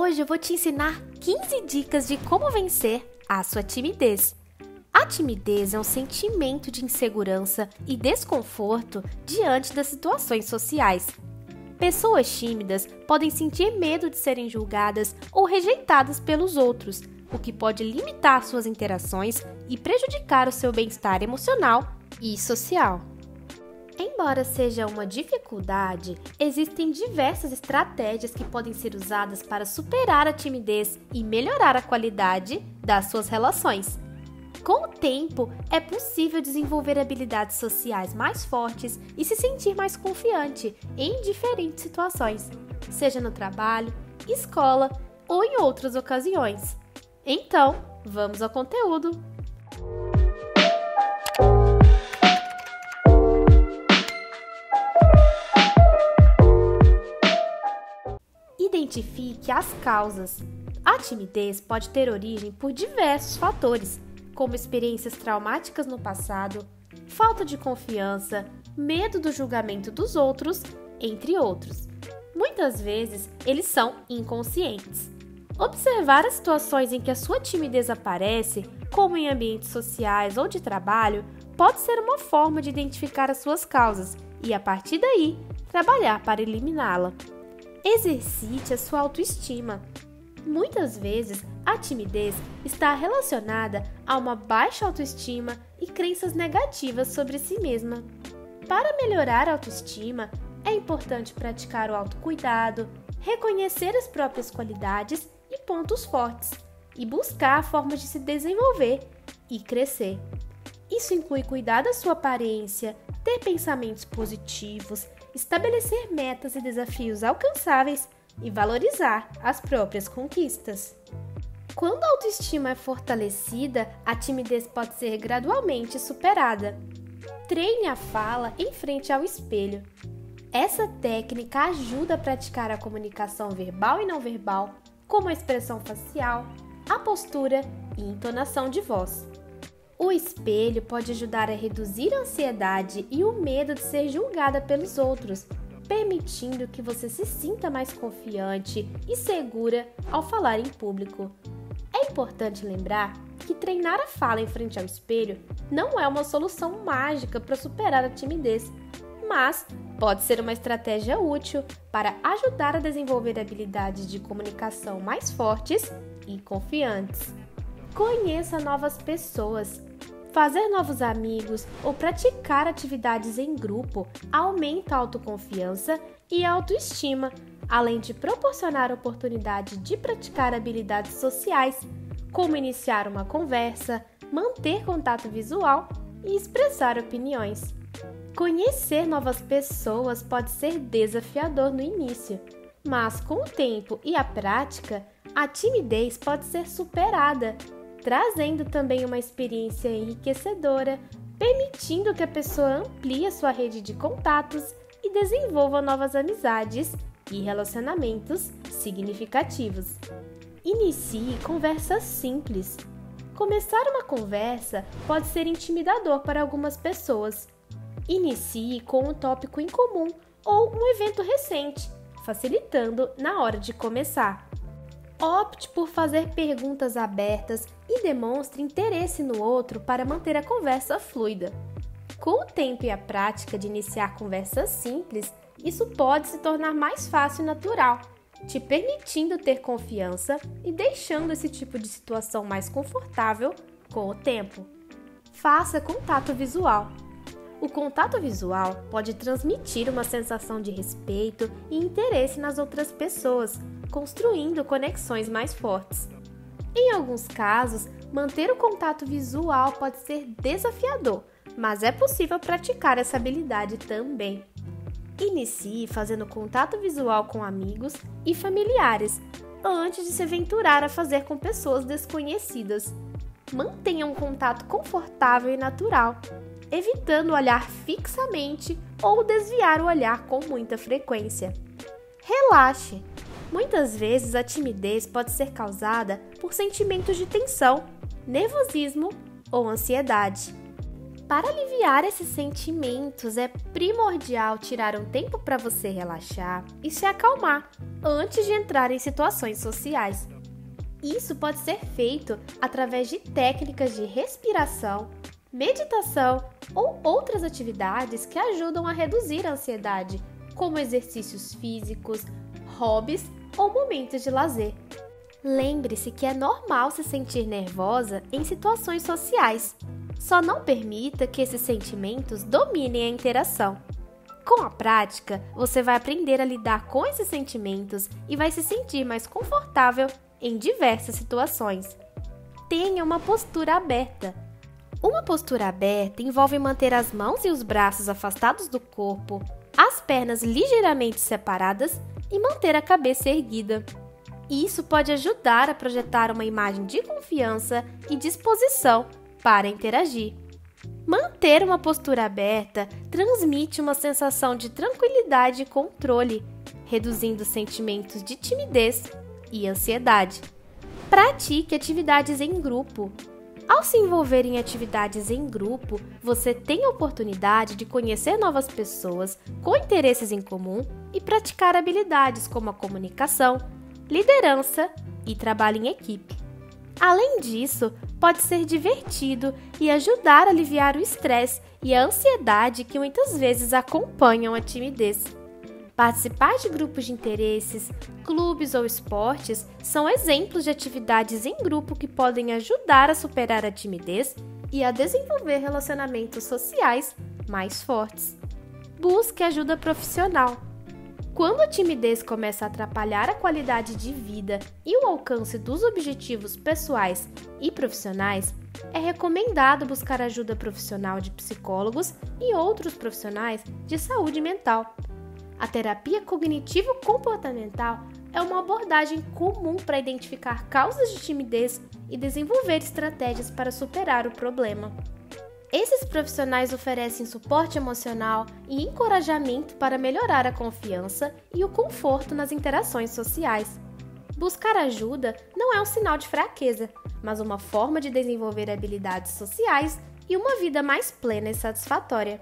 Hoje eu vou te ensinar 15 dicas de como vencer a sua timidez. A timidez é um sentimento de insegurança e desconforto diante das situações sociais. Pessoas tímidas podem sentir medo de serem julgadas ou rejeitadas pelos outros, o que pode limitar suas interações e prejudicar o seu bem-estar emocional e social. Embora seja uma dificuldade, existem diversas estratégias que podem ser usadas para superar a timidez e melhorar a qualidade das suas relações. Com o tempo, é possível desenvolver habilidades sociais mais fortes e se sentir mais confiante em diferentes situações, seja no trabalho, escola ou em outras ocasiões. Então, vamos ao conteúdo! Identifique as causas. A timidez pode ter origem por diversos fatores, como experiências traumáticas no passado, falta de confiança, medo do julgamento dos outros, entre outros. Muitas vezes, eles são inconscientes. Observar as situações em que a sua timidez aparece, como em ambientes sociais ou de trabalho, pode ser uma forma de identificar as suas causas e, a partir daí, trabalhar para eliminá-la. Exercite a sua autoestima. Muitas vezes, a timidez está relacionada a uma baixa autoestima e crenças negativas sobre si mesma. Para melhorar a autoestima, é importante praticar o autocuidado, reconhecer as próprias qualidades e pontos fortes e buscar formas de se desenvolver e crescer. Isso inclui cuidar da sua aparência, ter pensamentos positivos, estabelecer metas e desafios alcançáveis e valorizar as próprias conquistas. Quando a autoestima é fortalecida, a timidez pode ser gradualmente superada. Treine a fala em frente ao espelho. Essa técnica ajuda a praticar a comunicação verbal e não verbal, como a expressão facial, a postura e entonação de voz. O espelho pode ajudar a reduzir a ansiedade e o medo de ser julgada pelos outros, permitindo que você se sinta mais confiante e segura ao falar em público. É importante lembrar que treinar a fala em frente ao espelho não é uma solução mágica para superar a timidez, mas pode ser uma estratégia útil para ajudar a desenvolver habilidades de comunicação mais fortes e confiantes. Conheça novas pessoas. Fazer novos amigos ou praticar atividades em grupo aumenta a autoconfiança e a autoestima, além de proporcionar a oportunidade de praticar habilidades sociais, como iniciar uma conversa, manter contato visual e expressar opiniões. Conhecer novas pessoas pode ser desafiador no início, mas com o tempo e a prática, a timidez pode ser superada, trazendo também uma experiência enriquecedora, permitindo que a pessoa amplie a sua rede de contatos e desenvolva novas amizades e relacionamentos significativos. Inicie conversas simples. Começar uma conversa pode ser intimidador para algumas pessoas. Inicie com um tópico em comum ou um evento recente, facilitando na hora de começar. Opte por fazer perguntas abertas e demonstre interesse no outro para manter a conversa fluida. Com o tempo e a prática de iniciar conversas simples, isso pode se tornar mais fácil e natural, te permitindo ter confiança e deixando esse tipo de situação mais confortável com o tempo. Faça contato visual. O contato visual pode transmitir uma sensação de respeito e interesse nas outras pessoas, construindo conexões mais fortes. Em alguns casos, manter o contato visual pode ser desafiador, mas é possível praticar essa habilidade também. Inicie fazendo contato visual com amigos e familiares, antes de se aventurar a fazer com pessoas desconhecidas. Mantenha um contato confortável e natural, evitando olhar fixamente ou desviar o olhar com muita frequência. Relaxe. Muitas vezes a timidez pode ser causada por sentimentos de tensão, nervosismo ou ansiedade. Para aliviar esses sentimentos, é primordial tirar um tempo para você relaxar e se acalmar antes de entrar em situações sociais. Isso pode ser feito através de técnicas de respiração, meditação ou outras atividades que ajudam a reduzir a ansiedade, como exercícios físicos, hobbies ou momentos de lazer. Lembre-se que é normal se sentir nervosa em situações sociais. Só não permita que esses sentimentos dominem a interação. Com a prática, você vai aprender a lidar com esses sentimentos e vai se sentir mais confortável em diversas situações. Tenha uma postura aberta. Uma postura aberta envolve manter as mãos e os braços afastados do corpo, as pernas ligeiramente separadas e manter a cabeça erguida. Isso pode ajudar a projetar uma imagem de confiança e disposição para interagir. Manter uma postura aberta transmite uma sensação de tranquilidade e controle, reduzindo sentimentos de timidez e ansiedade. Pratique atividades em grupo. Ao se envolver em atividades em grupo, você tem a oportunidade de conhecer novas pessoas com interesses em comum e praticar habilidades como a comunicação, liderança e trabalho em equipe. Além disso, pode ser divertido e ajudar a aliviar o estresse e a ansiedade que muitas vezes acompanham a timidez. Participar de grupos de interesses, clubes ou esportes são exemplos de atividades em grupo que podem ajudar a superar a timidez e a desenvolver relacionamentos sociais mais fortes. Busque ajuda profissional. Quando a timidez começa a atrapalhar a qualidade de vida e o alcance dos objetivos pessoais e profissionais, é recomendado buscar ajuda profissional de psicólogos e outros profissionais de saúde mental. A terapia cognitivo-comportamental é uma abordagem comum para identificar causas de timidez e desenvolver estratégias para superar o problema. Esses profissionais oferecem suporte emocional e encorajamento para melhorar a confiança e o conforto nas interações sociais. Buscar ajuda não é um sinal de fraqueza, mas uma forma de desenvolver habilidades sociais e uma vida mais plena e satisfatória.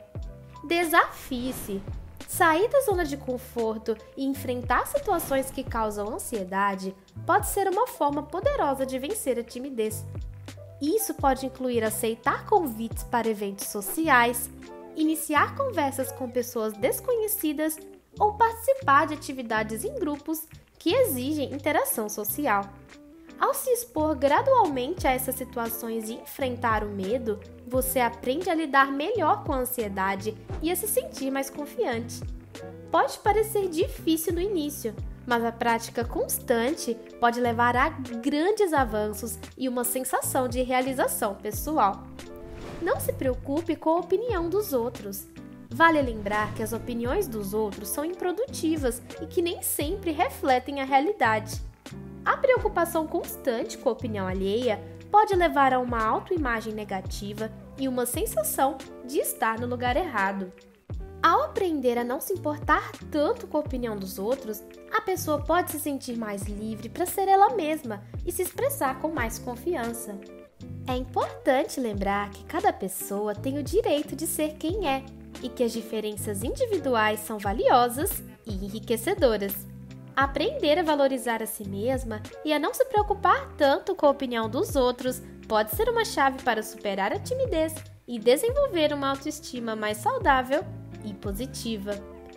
Desafie-se! Sair da zona de conforto e enfrentar situações que causam ansiedade pode ser uma forma poderosa de vencer a timidez. Isso pode incluir aceitar convites para eventos sociais, iniciar conversas com pessoas desconhecidas ou participar de atividades em grupos que exigem interação social. Ao se expor gradualmente a essas situações e enfrentar o medo, você aprende a lidar melhor com a ansiedade e a se sentir mais confiante. Pode parecer difícil no início, mas a prática constante pode levar a grandes avanços e uma sensação de realização pessoal. Não se preocupe com a opinião dos outros. Vale lembrar que as opiniões dos outros são improdutivas e que nem sempre refletem a realidade. A preocupação constante com a opinião alheia pode levar a uma autoimagem negativa e uma sensação de estar no lugar errado. Ao aprender a não se importar tanto com a opinião dos outros, a pessoa pode se sentir mais livre para ser ela mesma e se expressar com mais confiança. É importante lembrar que cada pessoa tem o direito de ser quem é e que as diferenças individuais são valiosas e enriquecedoras. Aprender a valorizar a si mesma e a não se preocupar tanto com a opinião dos outros pode ser uma chave para superar a timidez e desenvolver uma autoestima mais saudável e positiva.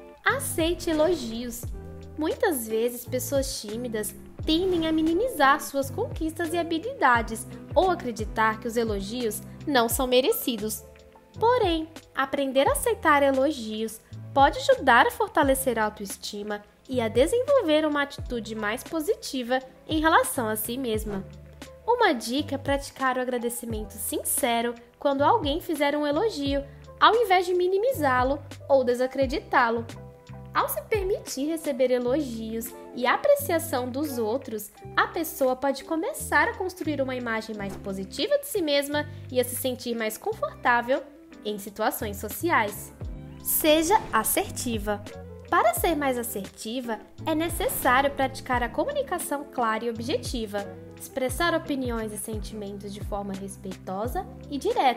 Aceite elogios. Muitas vezes, pessoas tímidas tendem a minimizar suas conquistas e habilidades ou acreditar que os elogios não são merecidos. Porém, aprender a aceitar elogios pode ajudar a fortalecer a autoestima e a desenvolver uma atitude mais positiva em relação a si mesma. Uma dica é praticar o agradecimento sincero quando alguém fizer um elogio, ao invés de minimizá-lo ou desacreditá-lo. Ao se permitir receber elogios e apreciação dos outros, a pessoa pode começar a construir uma imagem mais positiva de si mesma e a se sentir mais confortável em situações sociais. Seja assertiva. Para ser mais assertiva, é necessário praticar a comunicação clara e objetiva, expressar opiniões e sentimentos de forma respeitosa e direta,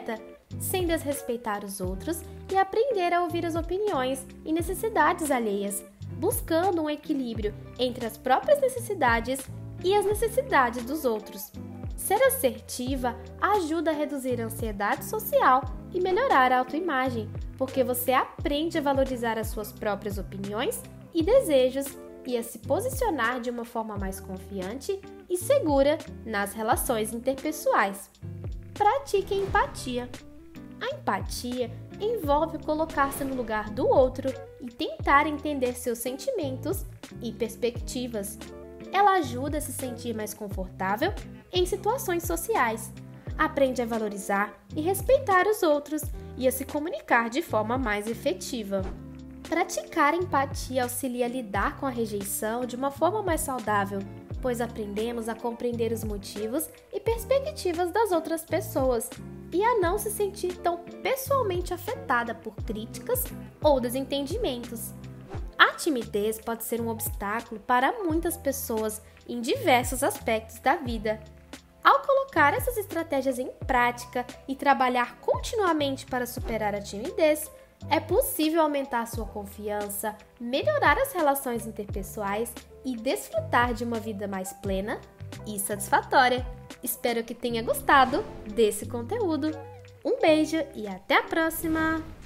sem desrespeitar os outros e aprender a ouvir as opiniões e necessidades alheias, buscando um equilíbrio entre as próprias necessidades e as necessidades dos outros. Ser assertiva ajuda a reduzir a ansiedade social e melhorar a autoimagem, porque você aprende a valorizar as suas próprias opiniões e desejos e a se posicionar de uma forma mais confiante e segura nas relações interpessoais. Pratique a empatia. A empatia envolve colocar-se no lugar do outro e tentar entender seus sentimentos e perspectivas. Ela ajuda a se sentir mais confortável em situações sociais. Aprende a valorizar e respeitar os outros e a se comunicar de forma mais efetiva. Praticar empatia auxilia a lidar com a rejeição de uma forma mais saudável, pois aprendemos a compreender os motivos e perspectivas das outras pessoas e a não se sentir tão pessoalmente afetada por críticas ou desentendimentos. A timidez pode ser um obstáculo para muitas pessoas em diversos aspectos da vida. Ao colocar essas estratégias em prática e trabalhar continuamente para superar a timidez, é possível aumentar sua confiança, melhorar as relações interpessoais e desfrutar de uma vida mais plena e satisfatória. Espero que tenha gostado desse conteúdo. Um beijo e até a próxima!